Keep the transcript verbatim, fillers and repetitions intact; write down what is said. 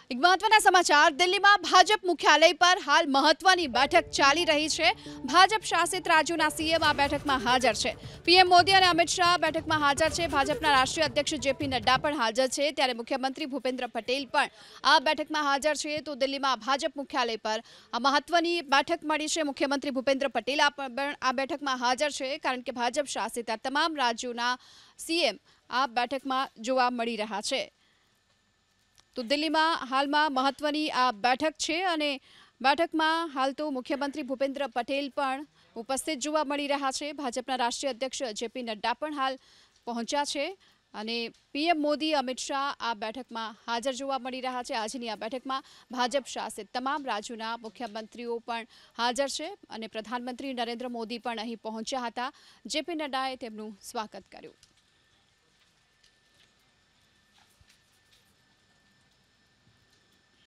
એક મહત્વના સમાચાર દિલ્હીમાં ભાજપ મુખ્યાલય પર હાલ મહત્વની બેઠક ચાલી રહી છે। ભાજપ શાસિત રાજ્યોના સીએમ આ બેઠકમાં હાજર છે। પીએમ મોદી અને અમિત શાહ બેઠકમાં હાજર છે। ભાજપના રાષ્ટ્રીય અધ્યક્ષ જેપી નડ્ડા પણ હાજર છે, ત્યારે મુખ્યમંત્રી ભૂપેન્દ્ર પટેલ પણ આ બેઠકમાં હાજર છે। તો દિલ્હીમાં ભાજપ મુખ્યાલય પર આ મહત્વની બેઠક મળી છે। મુખ્યમંત્રી ભૂપેન્દ્ર પટેલ આ બેઠકમાં હાજર છે, કારણ કે ભાજપ શાસિત આ તમામ રાજ્યોના સીએમ આ બેઠકમાં જોવા મળી રહ્યા છે। તો દિલ્હીમાં હાલમાં મહત્વની આ બેઠક છે અને બેઠકમાં હાલ તો મુખ્યમંત્રી ભૂપેન્દ્ર પટેલ પણ ઉપસ્થિત જોવા મળી રહ્યા છે। ભાજપના રાષ્ટ્રીય અધ્યક્ષ જેપી નડ્ડા પણ હાલ પહોંચ્યા છે અને પીએમ મોદી અમિત શાહ આ બેઠકમાં હાજર જોવા મળી રહ્યા છે। આજની આ બેઠકમાં ભાજપ શાસિત તમામ રાજ્યોના મુખ્યમંત્રીઓ પણ હાજર છે અને પ્રધાનમંત્રી નરેન્દ્ર મોદી પણ અહીં પહોંચ્યા હતા। જેપી નડ્ડાએ તેમનું સ્વાગત કર્યું।